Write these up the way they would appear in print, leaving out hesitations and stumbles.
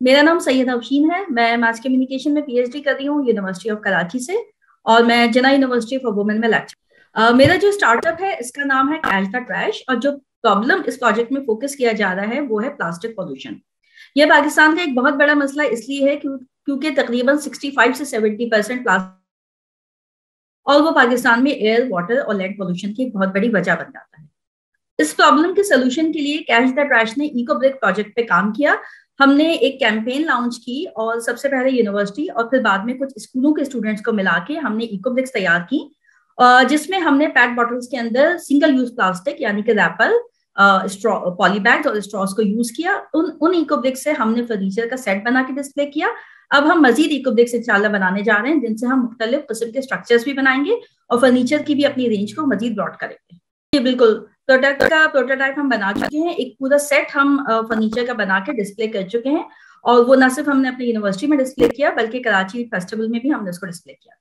मेरा नाम सैयद अफशीन है। मैं मास कम्युनिकेशन में पीएचडी कर रही हूँ यूनिवर्सिटी ऑफ कराची से, और मैं जिन्ना यूनिवर्सिटी फॉर वुमेन में लेक्चर। मेरा जो स्टार्टअप है इसका नाम है कैच द ट्रैश, और जो प्रॉब्लम इस प्रोजेक्ट में फोकस किया जा रहा है वो है प्लास्टिक पॉल्यूशन। यह पाकिस्तान का एक बहुत बड़ा मसला इसलिए है क्योंकि तकरीबन 65 से 70% प्लास्टिक, और वो पाकिस्तान में एयर, वाटर और लैंड पॉल्यूशन की एक बहुत बड़ी वजह बन जाता है। इस प्रॉब्लम के सोल्यूशन के लिए कैच द ट्रैश ने इको ब्रिक प्रोजेक्ट पे काम किया। हमने एक कैंपेन लॉन्च की, और सबसे पहले यूनिवर्सिटी और फिर बाद में कुछ स्कूलों के स्टूडेंट्स को मिला के हमने इको ब्रिक्स तैयार की, जिसमें हमने पैक बॉटल्स के अंदर सिंगल यूज प्लास्टिक यानी कि रैपर, स्ट्रॉ, पॉलीबैग्स और स्ट्रॉस को यूज किया। उन इको ब्रिक्स से हमने फर्नीचर का सेट बना के डिस्प्ले किया। अब हम मजीद इको ब्रिक्स इंशाल्लाह बनाने जा रहे हैं, जिनसे हम मुख्तलिफ किस्म के स्ट्रक्चर्स भी बनाएंगे और फर्नीचर की भी अपनी रेंज को मजीद ब्रॉड करेंगे। जी बिल्कुल, प्रोडक्ट का प्रोटोटाइप हम बना चुके हैं, एक पूरा सेट हम फर्नीचर का बना के डिस्प्ले कर चुके हैं, और वो ना सिर्फ हमने अपनी यूनिवर्सिटी में डिस्प्ले किया बल्कि कराची फेस्टिवल में भी हमने उसको डिस्प्ले किया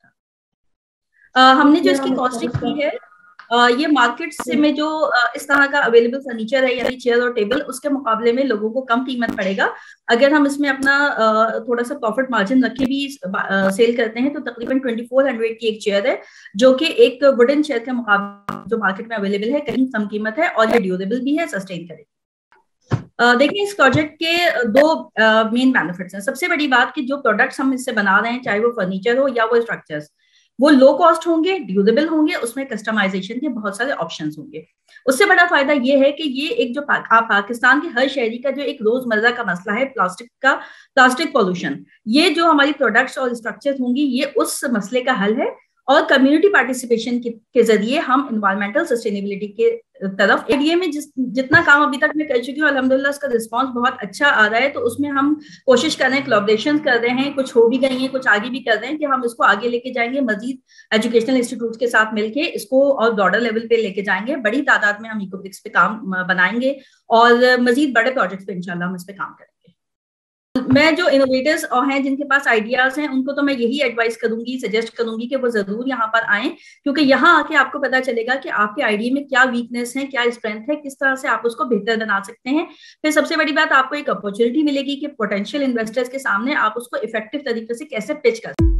था। हमने जो इसकी कॉस्टिंग की है, ये मार्केट से में जो इस तरह का अवेलेबल फर्नीचर है यानी चेयर और टेबल, उसके मुकाबले में लोगों को कम कीमत पड़ेगा। अगर हम इसमें अपना थोड़ा सा प्रॉफिट मार्जिन रख के भी सेल करते हैं तो तकरीबन 2400 की एक चेयर है, जो कि एक वुडन चेयर के मुकाबले जो मार्केट में अवेलेबल है कहीं कम कीमत है, और ये ड्यूरेबल भी है, सस्टेन करेगी। देखिए, इस प्रोजेक्ट के दो मेन बेनिफिट्स हैं। सबसे बड़ी बात कि जो प्रोडक्ट्स हम इससे बना रहे हैं, चाहे वो फर्नीचर हो या वो स्ट्रक्चर्स, वो लो कॉस्ट होंगे, ड्यूरेबल होंगे, उसमें कस्टमाइजेशन के बहुत सारे ऑप्शंस होंगे। उससे बड़ा फायदा ये है कि ये एक जो पाकिस्तान के हर शहरी का जो एक रोजमर्रा का मसला है प्लास्टिक पॉल्यूशन, ये जो हमारी प्रोडक्ट्स और स्ट्रक्चर्स होंगी ये उस मसले का हल है। और कम्युनिटी पार्टिसिपेशन के जरिए हम एनवायरमेंटल सस्टेनेबिलिटी के तरफ एरिया में जितना काम अभी तक मैं कर चुकी हूँ, अल्हम्दुलिल्लाह उसका रिस्पांस बहुत अच्छा आ रहा है। तो उसमें हम कोशिश कर रहे हैं, कोलैबोरेशन कर रहे हैं, कुछ हो भी गई हैं, कुछ आगे भी कर रहे हैं कि हम इसको आगे लेके जाएंगे, मजीद एजुकेशनल इंस्टीट्यूट के साथ मिलके इसको और ब्रॉडर लेवल पे लेके जाएंगे। बड़ी तादाद में हम इको ब्रिक्स पे काम बनाएंगे, और मजीद बड़े प्रोजेक्ट्स पे इंशाल्लाह हम इस पे काम करेंगे। मैं जो इनोवेटर्स हैं जिनके पास आइडियाज हैं, उनको तो मैं यही एडवाइस करूंगी, सजेस्ट करूंगी कि वो जरूर यहाँ पर आएं, क्योंकि यहाँ आके आपको पता चलेगा कि आपके आइडिया में क्या वीकनेस है, क्या स्ट्रेंथ है, किस तरह से आप उसको बेहतर बना सकते हैं। फिर सबसे बड़ी बात, आपको एक अपॉर्चुनिटी मिलेगी कि पोटेंशियल इन्वेस्टर्स के सामने आप उसको इफेक्टिव तरीके से कैसे पिच कर सकते हैं।